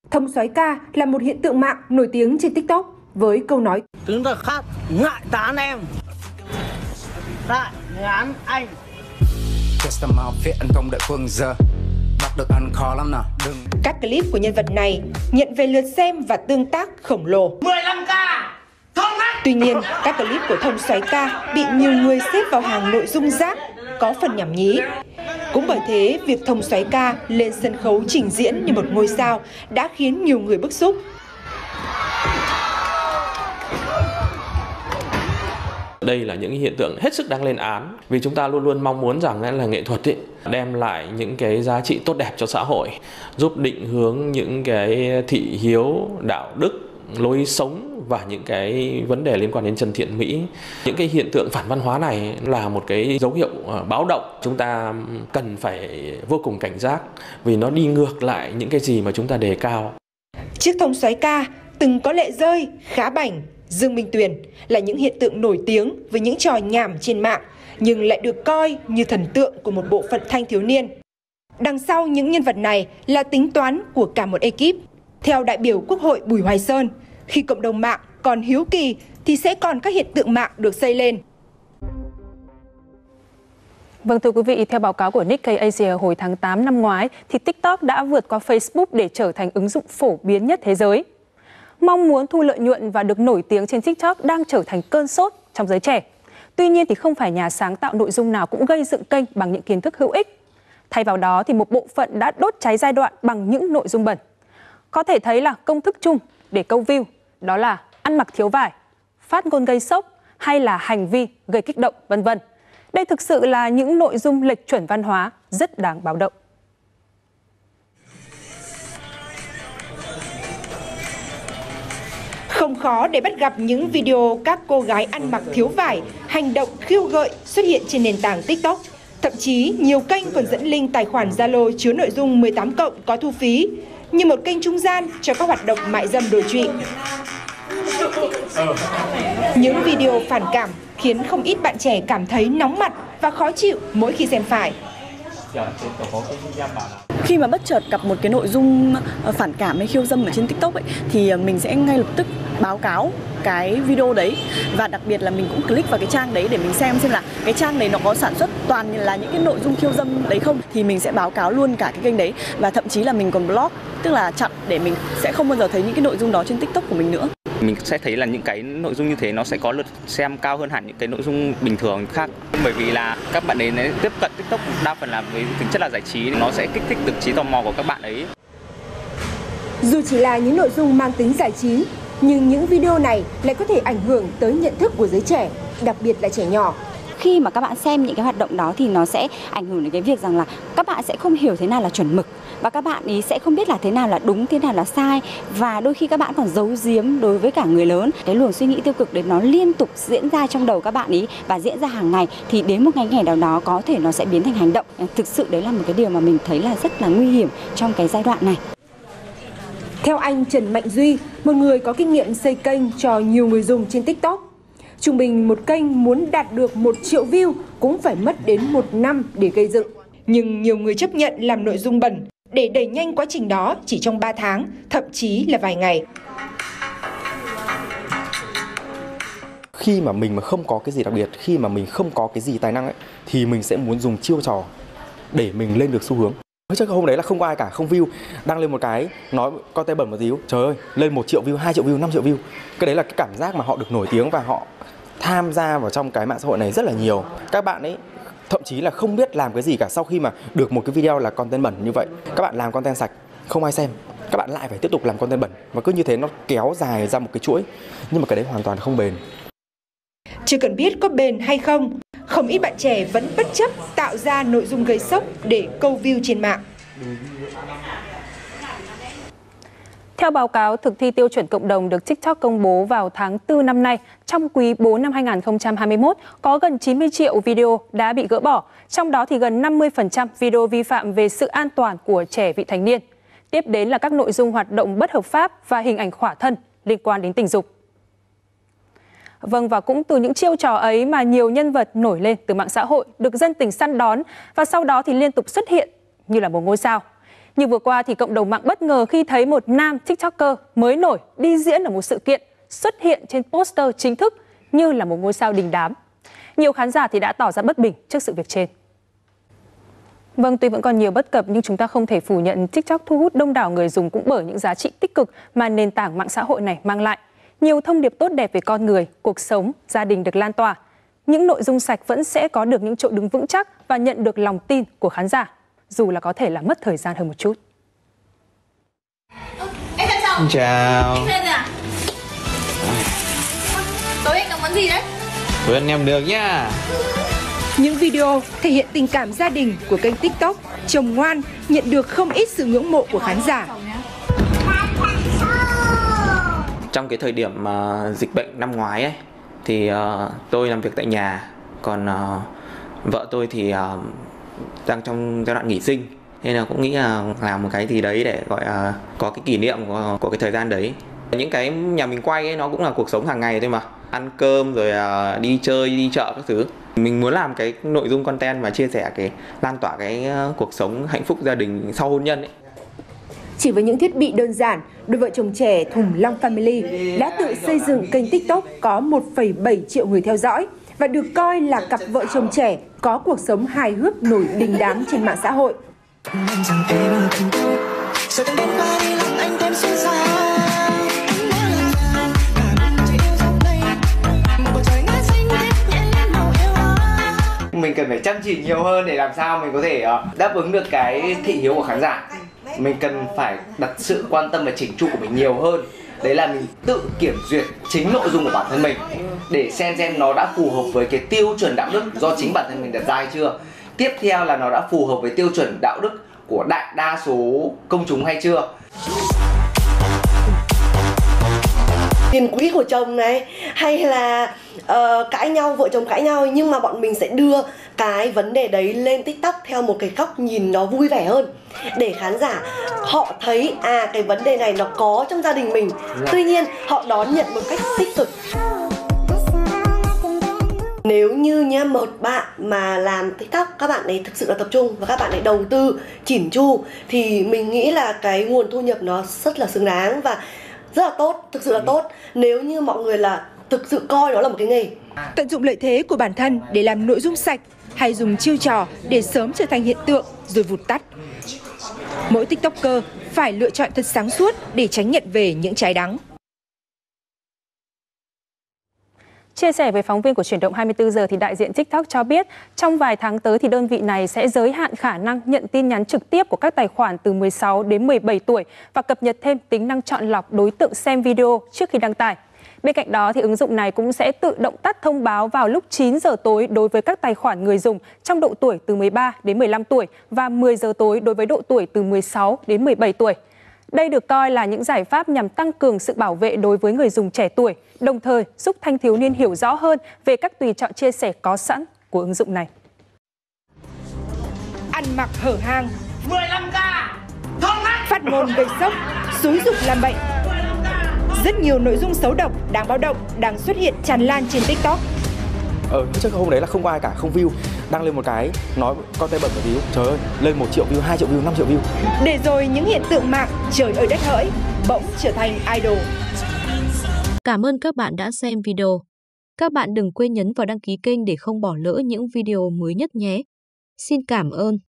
Thông xoáy ca là một hiện tượng mạng nổi tiếng trên TikTok với câu nói Chúng ta khác ngại tán em, tại ngán anh. Các clip của nhân vật này nhận về lượt xem và tương tác khổng lồ 15k. Tuy nhiên, các clip của Thông xoáy ca bị nhiều người xếp vào hàng nội dung rác, có phần nhảm nhí. Cũng bởi thế, việc Thông xoáy ca lên sân khấu trình diễn như một ngôi sao đã khiến nhiều người bức xúc. Đây là những hiện tượng hết sức đáng lên án, vì chúng ta luôn luôn mong muốn rằng là nghệ thuật đem lại những cái giá trị tốt đẹp cho xã hội, giúp định hướng những cái thị hiếu, đạo đức, lối sống và những cái vấn đề liên quan đến chân thiện mỹ. Những cái hiện tượng phản văn hóa này là một cái dấu hiệu báo động. Chúng ta cần phải vô cùng cảnh giác vì nó đi ngược lại những cái gì mà chúng ta đề cao. Chiếc thông xoáy ca, từng có Lệ Rơi, Khá Bảnh, Dương Minh Tuyền là những hiện tượng nổi tiếng với những trò nhảm trên mạng, nhưng lại được coi như thần tượng của một bộ phận thanh thiếu niên. Đằng sau những nhân vật này là tính toán của cả một ekip. Theo đại biểu Quốc hội Bùi Hoài Sơn, khi cộng đồng mạng còn hiếu kỳ thì sẽ còn các hiện tượng mạng được xây lên. Vâng, thưa quý vị, theo báo cáo của Nikkei Asia hồi tháng 8 năm ngoái, thì TikTok đã vượt qua Facebook để trở thành ứng dụng phổ biến nhất thế giới. Mong muốn thu lợi nhuận và được nổi tiếng trên TikTok đang trở thành cơn sốt trong giới trẻ. Tuy nhiên thì không phải nhà sáng tạo nội dung nào cũng gây dựng kênh bằng những kiến thức hữu ích. Thay vào đó thì một bộ phận đã đốt cháy giai đoạn bằng những nội dung bẩn. Có thể thấy là công thức chung để câu view đó là ăn mặc thiếu vải, phát ngôn gây sốc hay là hành vi gây kích động, vân vân. Đây thực sự là những nội dung lệch chuẩn văn hóa rất đáng báo động. Không khó để bắt gặp những video các cô gái ăn mặc thiếu vải, hành động khiêu gợi xuất hiện trên nền tảng TikTok. Thậm chí, nhiều kênh còn dẫn link tài khoản Zalo chứa nội dung 18+ có thu phí, như một kênh trung gian cho các hoạt động mại dâm đồi trụy. Những video phản cảm khiến không ít bạn trẻ cảm thấy nóng mặt và khó chịu mỗi khi xem phải. Khi mà bất chợt gặp một cái nội dung phản cảm hay khiêu dâm ở trên TikTok ấy, thì mình sẽ ngay lập tức báo cáo cái video đấy, và đặc biệt là mình cũng click vào cái trang đấy để mình xem là cái trang đấy nó có sản xuất toàn là những cái nội dung khiêu dâm đấy không, thì mình sẽ báo cáo luôn cả cái kênh đấy, và thậm chí là mình còn block, tức là chặn để mình sẽ không bao giờ thấy những cái nội dung đó trên TikTok của mình nữa. Mình sẽ thấy là những cái nội dung như thế nó sẽ có lượt xem cao hơn hẳn những cái nội dung bình thường khác, bởi vì là các bạn ấy tiếp cận TikTok đa phần là với tính chất là giải trí, nó sẽ kích thích được trí tò mò của các bạn ấy. Dù chỉ là những nội dung mang tính giải trí, nhưng những video này lại có thể ảnh hưởng tới nhận thức của giới trẻ, đặc biệt là trẻ nhỏ. Khi mà các bạn xem những cái hoạt động đó thì nó sẽ ảnh hưởng đến cái việc rằng là các bạn sẽ không hiểu thế nào là chuẩn mực, và các bạn ý sẽ không biết là thế nào là đúng, thế nào là sai, và đôi khi các bạn còn giấu giếm đối với cả người lớn. Cái luồng suy nghĩ tiêu cực đấy nó liên tục diễn ra trong đầu các bạn ý và diễn ra hàng ngày, thì đến một ngày nào đó có thể nó sẽ biến thành hành động. Thực sự đấy là một cái điều mà mình thấy là rất là nguy hiểm trong cái giai đoạn này. Theo anh Trần Mạnh Duy, một người có kinh nghiệm xây kênh cho nhiều người dùng trên TikTok, trung bình một kênh muốn đạt được 1 triệu view cũng phải mất đến 1 năm để gây dựng. Nhưng nhiều người chấp nhận làm nội dung bẩn để đẩy nhanh quá trình đó chỉ trong 3 tháng, thậm chí là vài ngày. Khi mà mình mà không có cái gì đặc biệt, khi mà mình không có cái gì tài năng ấy, thì mình sẽ muốn dùng chiêu trò để mình lên được xu hướng. Chứ hôm đấy là không có ai cả, không view, đăng lên một cái nói con tay bẩn một díu, trời ơi, lên 1 triệu view, 2 triệu view, 5 triệu view. Cái đấy là cái cảm giác mà họ được nổi tiếng và họ tham gia vào trong cái mạng xã hội này rất là nhiều. Các bạn ấy thậm chí là không biết làm cái gì cả, sau khi mà được một cái video là content bẩn như vậy, các bạn làm content sạch, không ai xem, các bạn lại phải tiếp tục làm content bẩn, và cứ như thế nó kéo dài ra một cái chuỗi, nhưng mà cái đấy hoàn toàn không bền. Chưa cần biết có bền hay không, không ít bạn trẻ vẫn bất chấp tạo ra nội dung gây sốc để câu view trên mạng. Theo báo cáo thực thi tiêu chuẩn cộng đồng được TikTok công bố vào tháng 4 năm nay, trong quý 4 năm 2021, có gần 90 triệu video đã bị gỡ bỏ, trong đó thì gần 50% video vi phạm về sự an toàn của trẻ vị thành niên. Tiếp đến là các nội dung hoạt động bất hợp pháp và hình ảnh khỏa thân liên quan đến tình dục. Vâng, và cũng từ những chiêu trò ấy mà nhiều nhân vật nổi lên từ mạng xã hội được dân tình săn đón và sau đó thì liên tục xuất hiện như là một ngôi sao. Như vừa qua thì cộng đồng mạng bất ngờ khi thấy một nam TikToker mới nổi đi diễn ở một sự kiện xuất hiện trên poster chính thức như là một ngôi sao đình đám. Nhiều khán giả thì đã tỏ ra bất bình trước sự việc trên. Vâng, tuy vẫn còn nhiều bất cập nhưng chúng ta không thể phủ nhận TikTok thu hút đông đảo người dùng cũng bởi những giá trị tích cực mà nền tảng mạng xã hội này mang lại. Nhiều thông điệp tốt đẹp về con người, cuộc sống, gia đình được lan tỏa. Những nội dung sạch vẫn sẽ có được những chỗ đứng vững chắc và nhận được lòng tin của khán giả, dù là có thể là mất thời gian hơn một chút. Em chào. Chào. Anh lên à? Tối anh nấu món gì đấy? Tối ăn nem đường nhá. Những video thể hiện tình cảm gia đình của kênh TikTok Chồng Ngoan nhận được không ít sự ngưỡng mộ của khán giả. Trong cái thời điểm dịch bệnh năm ngoái ấy, thì tôi làm việc tại nhà, còn vợ tôi thì đang trong giai đoạn nghỉ sinh, nên là cũng nghĩ là làm một cái gì đấy để gọi có cái kỷ niệm của cái thời gian đấy. Những cái nhà mình quay ấy, nó cũng là cuộc sống hàng ngày thôi mà, ăn cơm rồi đi chơi, đi chợ các thứ. Mình muốn làm cái nội dung content và chia sẻ cái lan tỏa cái cuộc sống hạnh phúc gia đình sau hôn nhân ấy. Chỉ với những thiết bị đơn giản, đôi vợ chồng trẻ Thùng Long Family đã tự xây dựng kênh TikTok có 1,7 triệu người theo dõi và được coi là cặp vợ chồng trẻ có cuộc sống hài hước nổi đình đám trên mạng xã hội. Mình cần phải chăm chỉ nhiều hơn để làm sao mình có thể đáp ứng được cái thị hiếu của khán giả. Mình cần phải đặt sự quan tâm và chỉnh chu của mình nhiều hơn. Đấy là mình tự kiểm duyệt chính nội dung của bản thân mình để xem nó đã phù hợp với cái tiêu chuẩn đạo đức do chính bản thân mình đặt ra hay chưa. Tiếp theo là nó đã phù hợp với tiêu chuẩn đạo đức của đại đa số công chúng hay chưa. Tiền quỹ của chồng này, hay là cãi nhau, vợ chồng cãi nhau, nhưng mà bọn mình sẽ đưa cái vấn đề đấy lên TikTok theo một cái góc nhìn nó vui vẻ hơn, để khán giả họ thấy cái vấn đề này nó có trong gia đình mình, tuy nhiên họ đón nhận một cách tích cực. Nếu như nhá, một bạn mà làm TikTok, các bạn ấy thực sự là tập trung và các bạn ấy đầu tư chỉn chu, thì mình nghĩ là cái nguồn thu nhập nó rất là xứng đáng và rất là tốt, thực sự là tốt. Nếu như mọi người là thực sự coi nó là một cái nghề. Tận dụng lợi thế của bản thân để làm nội dung sạch hay dùng chiêu trò để sớm trở thành hiện tượng rồi vụt tắt. Mỗi TikToker phải lựa chọn thật sáng suốt để tránh nhận về những trái đắng. Chia sẻ với phóng viên của Chuyển động 24 giờ thì đại diện TikTok cho biết trong vài tháng tới thì đơn vị này sẽ giới hạn khả năng nhận tin nhắn trực tiếp của các tài khoản từ 16 đến 17 tuổi và cập nhật thêm tính năng chọn lọc đối tượng xem video trước khi đăng tải. Bên cạnh đó thì ứng dụng này cũng sẽ tự động tắt thông báo vào lúc 9 giờ tối đối với các tài khoản người dùng trong độ tuổi từ 13 đến 15 tuổi và 10 giờ tối đối với độ tuổi từ 16 đến 17 tuổi. Đây được coi là những giải pháp nhằm tăng cường sự bảo vệ đối với người dùng trẻ tuổi, đồng thời giúp thanh thiếu niên hiểu rõ hơn về các tùy chọn chia sẻ có sẵn của ứng dụng này. Ăn mặc hở hang, 15K, thông mắt, phát ngôn gây sốc, xúi giục làm bệnh. Rất nhiều nội dung xấu độc, đáng báo động đang xuất hiện tràn lan trên TikTok. Chắc hôm đấy là không có ai cả, không view, đăng lên một cái nói con tay bẩn một view, trời ơi, lên 1 triệu view, 2 triệu view, 5 triệu view. Để rồi những hiện tượng mạng trời ơi đất hỡi bỗng trở thành idol. Cảm ơn các bạn đã xem video. Các bạn đừng quên nhấn vào đăng ký kênh để không bỏ lỡ những video mới nhất nhé. Xin cảm ơn.